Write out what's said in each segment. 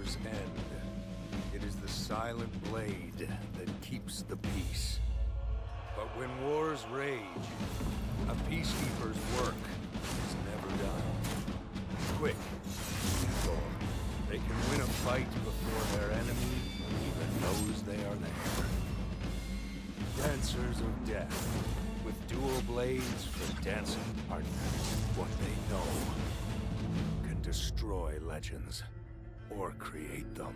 wars end. It is the silent blade that keeps the peace. But when wars rage, a peacekeeper's work is never done. Quick, simple. They can win a fight before their enemy even knows they are there. Dancers of death, with dual blades for dancing partners. What they know can destroy legends or create them.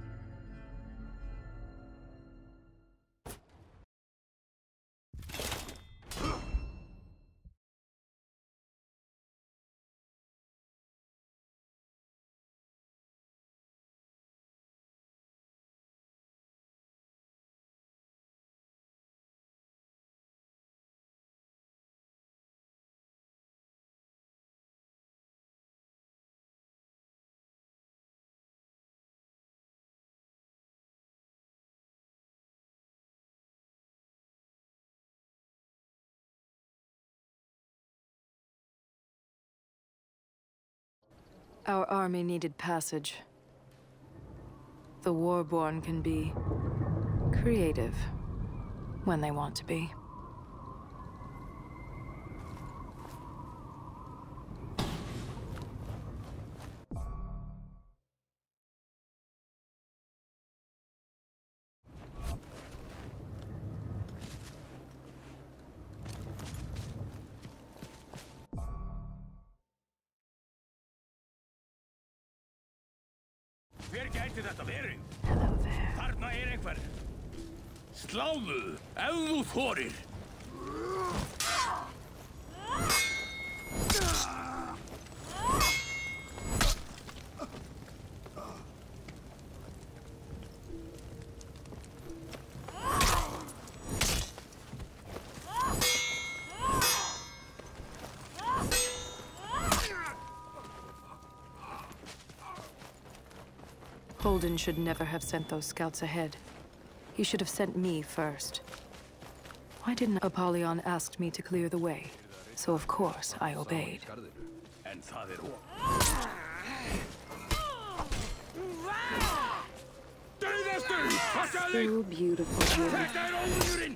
Our army needed passage. The Warborn can be creative when they want to be. Hver gæti þetta verið? Hello there. Þarna einhver. Sláðu, ef þú þorir. Holden should never have sent those scouts ahead. He should have sent me first. Why didn't Apollyon ask me to clear the way? So of course I obeyed. En það er Dauðastur! Passaðu þig! So beautiful here. Þetta er óðurinn!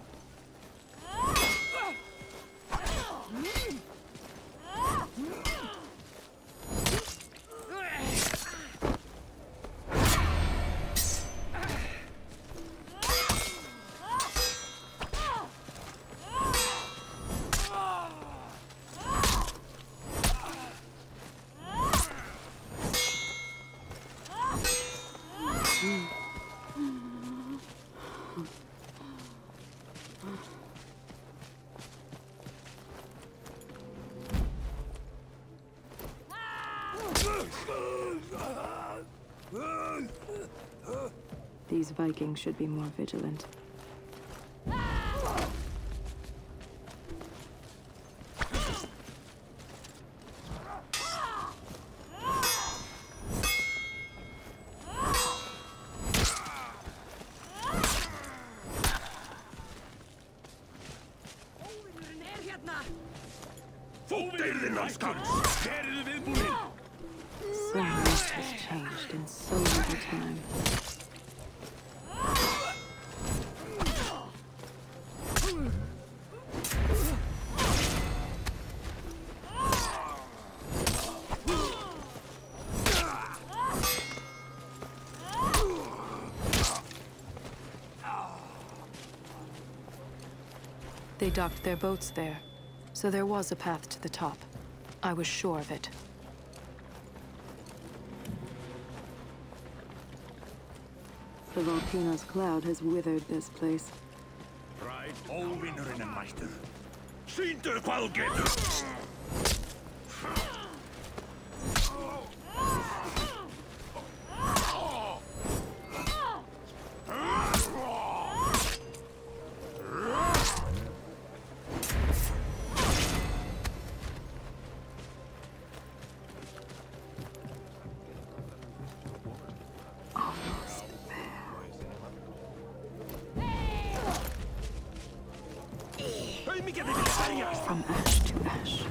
These Vikings should be more vigilant. Fótdeyrðin hans kanns! Verið viðbúin! So much has changed in so little time. They docked their boats there, so there was a path to the top. I was sure of it. The volcano's cloud has withered this place. Right, óvinurinn er mættur. Sýndu hvað þú getur! From ash to ash.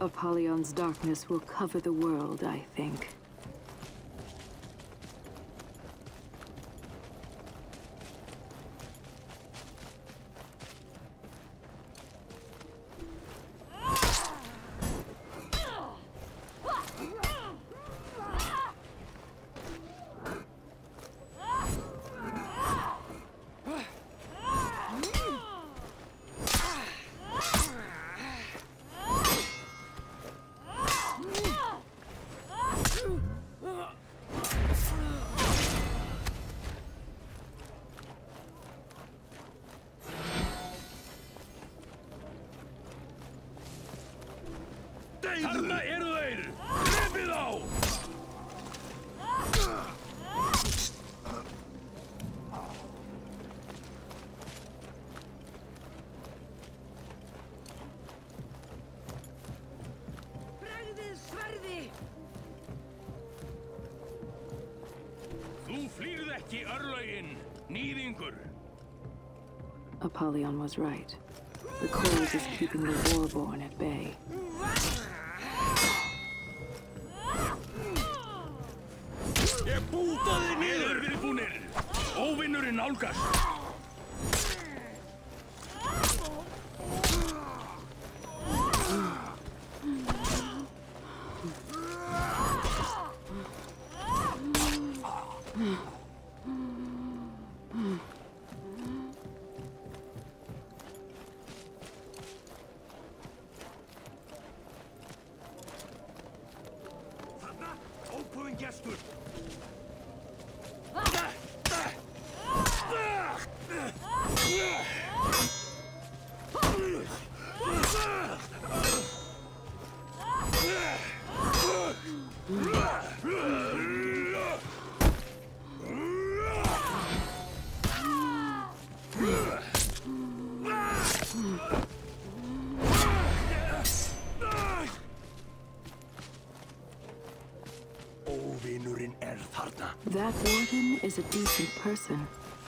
Apollyon's darkness will cover the world, I think. Þarna eru þeir! Drepið þá! Bregðið sverði! Þú flýrð ekki örlögin, nýðingur! Apollyon was right. The cold is keeping the Warborn at bay. Ég búta þig niður! Við erum búnir! Óvinnurinn nálgast! Þarna, óboðinn gestur! Óvinurinn þarna. That warden is a decent person.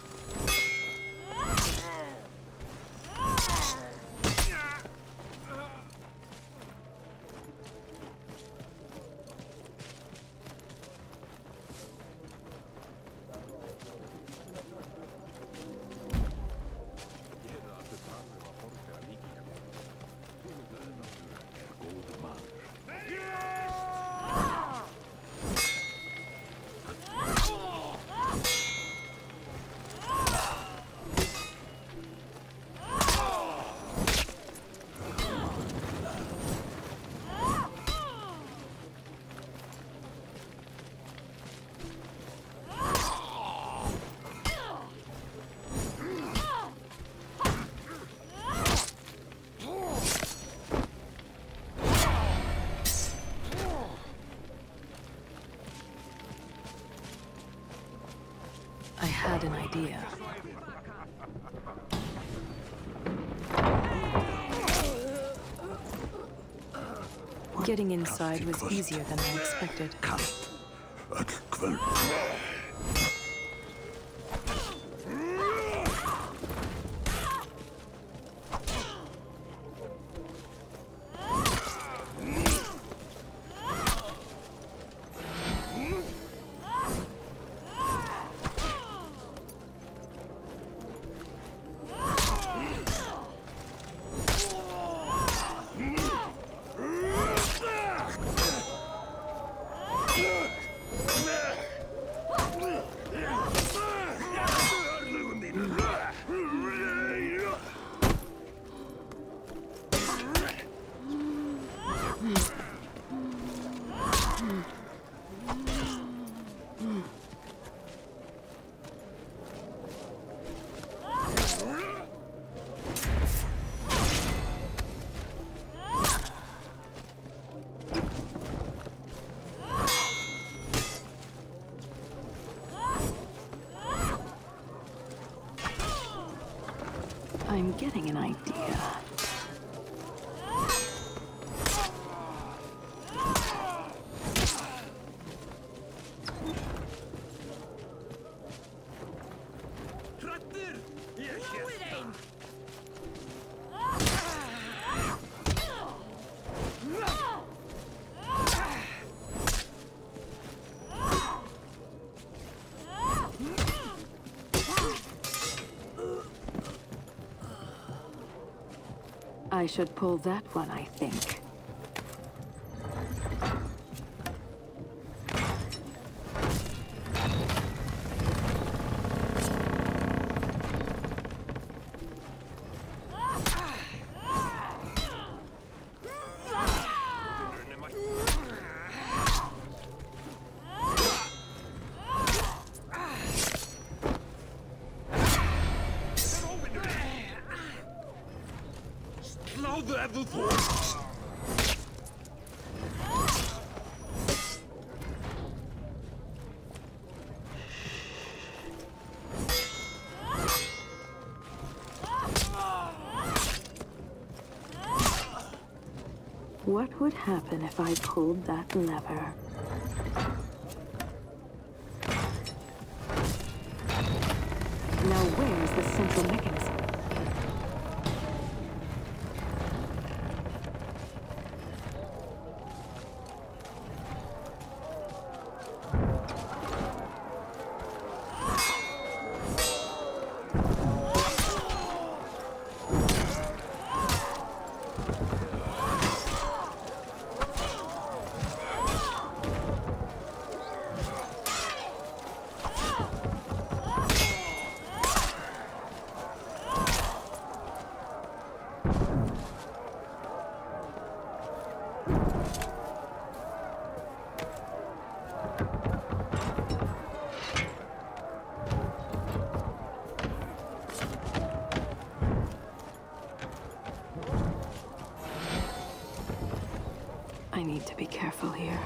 I had an idea. Getting inside was easier than I expected. Öll kvöld. I'm getting an idea. Krattir! Ég Náið þeim! hérna. I should pull that one, I think. What would happen if I pulled that lever? Now where's the central mechanism? I need to be careful here.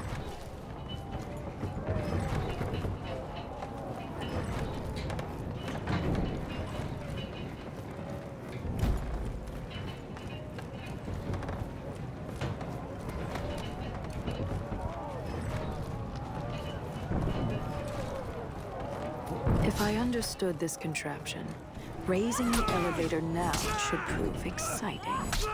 If I understood this contraption, raising the elevator now should prove exciting.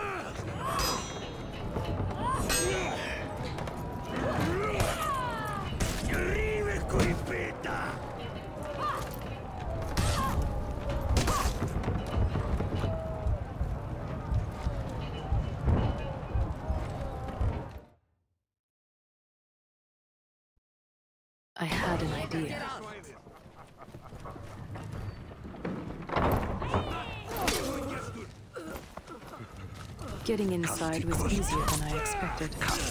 I had an idea. Getting inside was easier than I expected.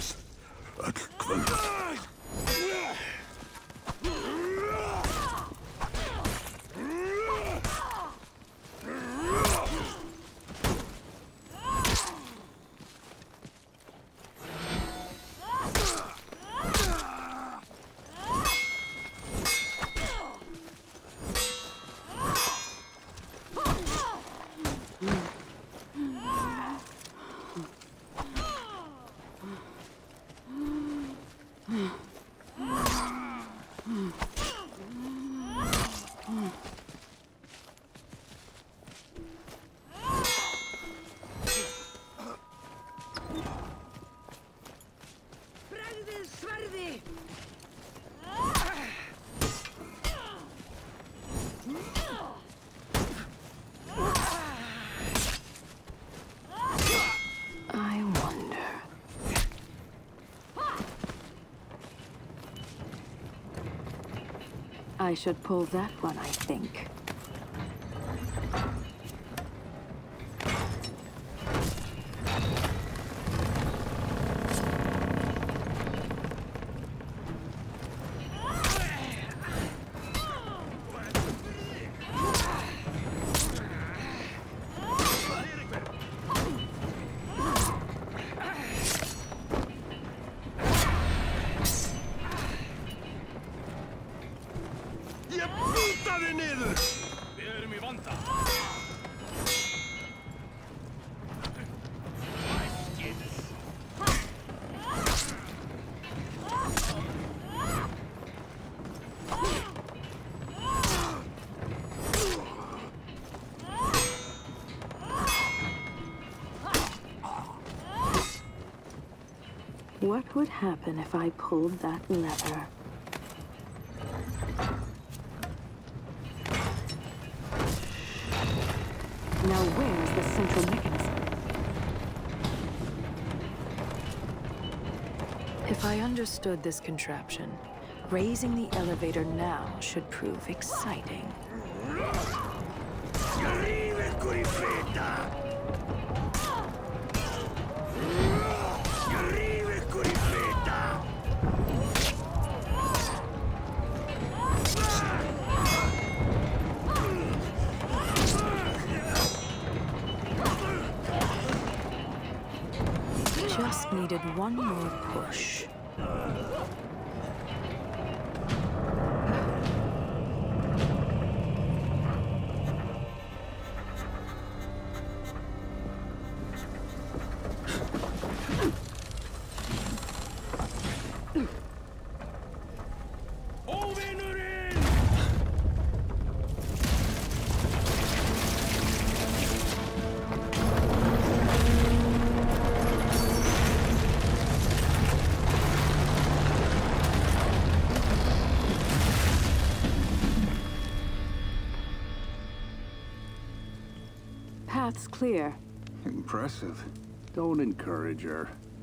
Bragðið sverði! I wonder. I should pull that one, I think. Ég búta þig niður! Við erum í vanda. What would happen if I pulled that lever? Now where's the central mechanism? If I understood this contraption, raising the elevator now should prove exciting. Arrive, Corifetta! Arrive, Corifetta! Just needed one more push. Path's clear. Impressive. Don't encourage her.